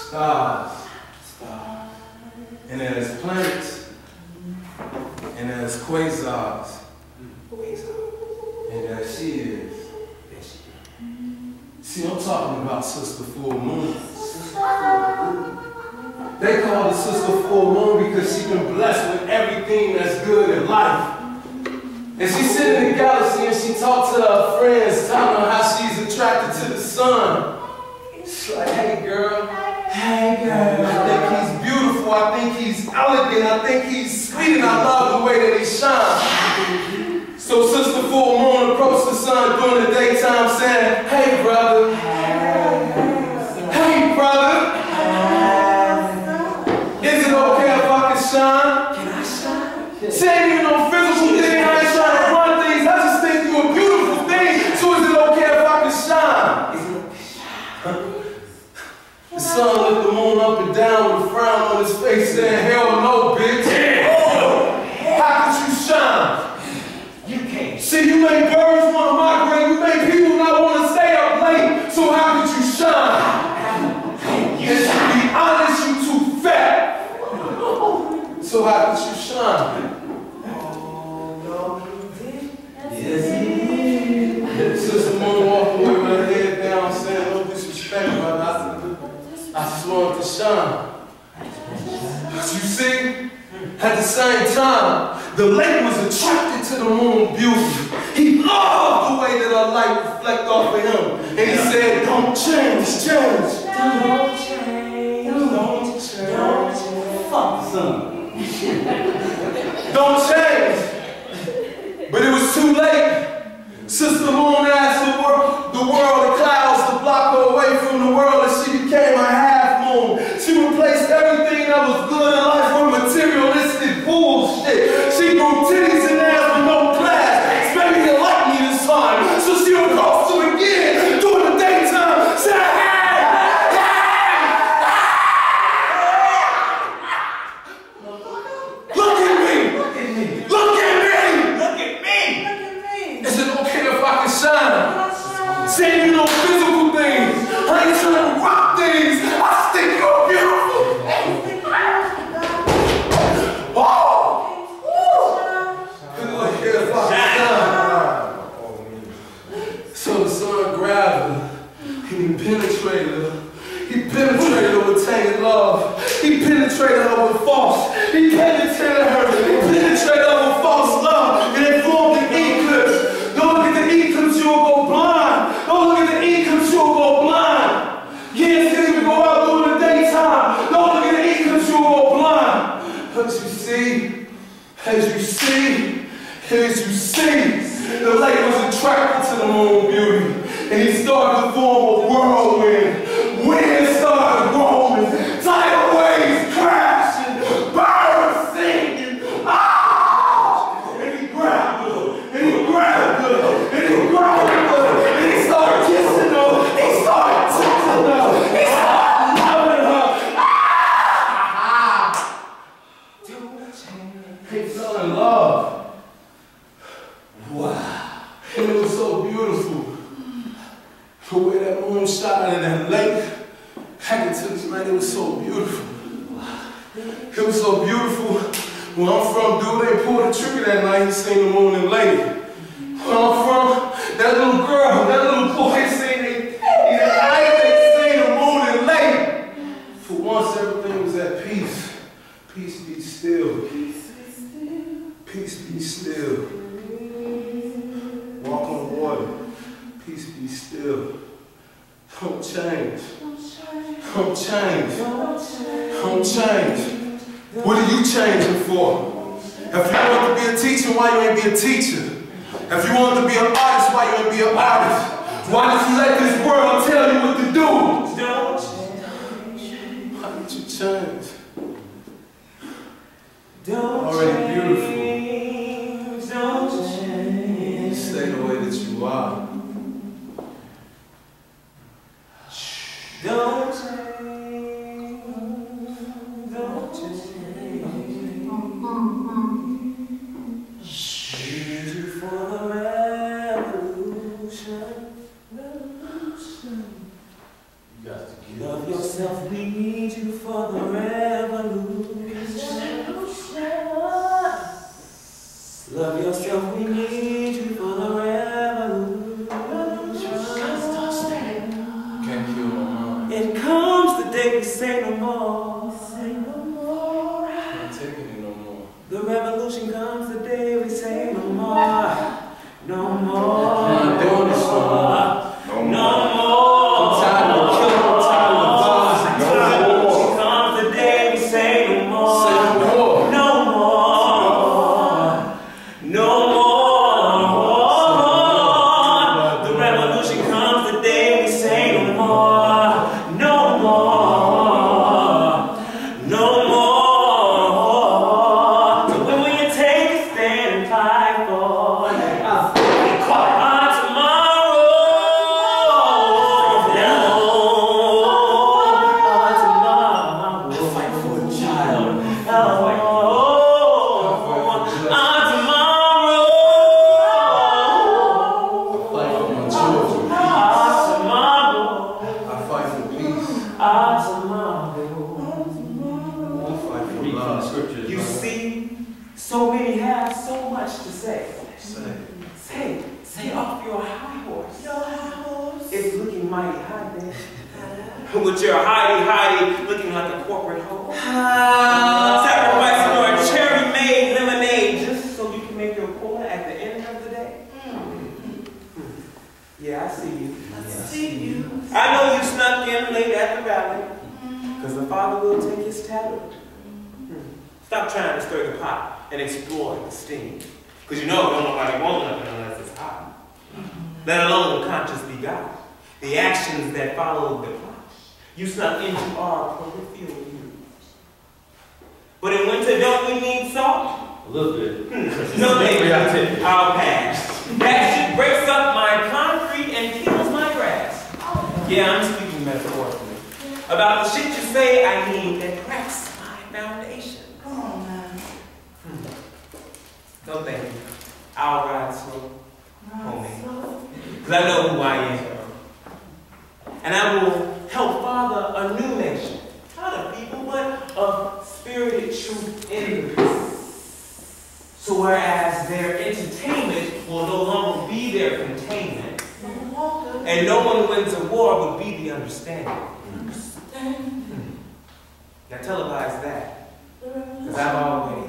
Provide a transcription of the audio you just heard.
stars, and there's planets, and there's quasars, and there she is. See, I'm talking about Sister Full Moon. They call her Sister Full Moon because she's been blessed with everything that's good in life. And she's sitting in the galaxy and she talks to her friends, telling them how she's attracted to the sun. She's like, hey girl, I think he's beautiful, I think he's elegant, I think he's sweet, and I love the way that he shines. So Sister Full Moon approached the sun during the daytime saying, hey brother, hey brother, is it okay if I can shine? Can I shine? She ain't even no physical thing, I ain't trying to run things, I just think you're a beautiful thing, so is it okay if I can shine? The sun looked the moon up and down with a frown on his face saying, hell no, bitch. How could you shine? You can't. See, you make birds want to migrate, you make people not want to stay up late, so how could you shine? And to be honest, you too fat. So how could you shine? Yes, Sister Moon walked away with her head down saying, no disrespect, brother. I just wanted to shine. But you see, at the same time, the lake was attracted to the moon's beauty. He loved the way that her light reflected off of him. And he said, don't change, change. Don't change. Don't change. Fuck some. Don't change. But it was too late. Sister Moon asked the world, the clouds to block her away from the world, and she became a half moon. She replaced everything that was good in life with materialistic bullshit. She grew titties and ass with no class. Maybe you like me this time. So she would cross him again during the daytime. Say, hey! Look at me! Look at me! Look at me! Look at me! Is it okay if I can shine? Saying you know physical things. I ain't trying to rock things. I just think you're beautiful. Oh! Is it okay if I can shine? So the sun grabbed her. He penetrated her. He penetrated her with tainted love. He penetrated her with false. He penetrated her. He penetrated her with false love. And it formed an eclipse. Don't look at the eclipse, you'll go blind. Don't look at the eclipse, you'll go blind. Can't see to go out during the daytime. Don't look at the eclipse, you'll go blind. As you see, the lake was attracted to the moon beauty. And he started to form a whirlwind. Wind started roaming. Tidal waves crashing. Birds singing. Ah! And he grabbed her. And he grabbed her. And he grabbed her. And he started kissing her. He started touching her. He started loving her. Ah! They fell in love. Wow. And it was so beautiful. The way that moon shine in that lake, I can tell you, man, it was so beautiful. It was so beautiful. Where I'm from, dude, they pulled the trigger that night, he seen the moon in the lake. Where I'm from, that little girl, that little boy seen the moon in the lake. For once, everything was at peace. Peace be still. Peace be still. Walk on water. Peace be still. Don't change. Don't change. Don't change. What are you changing for? If you want to be a teacher, why you ain't be a teacher? If you want to be an artist, why you ain't be an artist? Why did you let this world tell you what to do? Don't change. Why did you change? Already beautiful. Don't change. Stay the way that you are. Don't change. Don't change. Ready for the revolution. You got to love yourself. yourself, we need you for the revolution. Love yourself, we need you for the revolution. Can't kill no more. It comes the day we say no more. Can't take it no more. The revolution comes the day we say no more. No more. I'm not doing this no more. No more. I'm tired of killing. I'm tired of violence. The revolution comes the day we say no more. Say no more. No more. No more. The revolution comes the day we say no more. No more. No more. So when will you take a stand and fight for our tomorrow? Our tomorrow. Fight for a child. Fight for my children. I fight for peace. I fight for love. You see, so many have so much to say. Say off your high horse. It's looking mighty high there. With your hidey looking like a corporate hoe. Sacrificing your cherry-made lemonade just so you can make your quota at the end of the day. Yeah, I see you. I know you snuck in late at the valley, because the Father will take his tablet. Stop trying to stir the pot and explore the steam, because you know don't nobody want nothing unless it's hot. Let alone conscious be God. The actions that follow the plot. You snuck into our peripheral view. But in winter, don't we need salt? A little bit. No, baby, I'll pass. That shit breaks up my concrete and kills my grass. Yeah, I'm speaking metaphorically. About the shit you say I need that cracks my foundation. Come on, man. No thank you. I'll ride slow, homie. Because I know who I am. And I will help father a new nation. Not of people, but of spirited truth enemies. So whereas their entertainment will no longer be their containment, and no one wins a war would be the understanding. Now televise that. Because I've always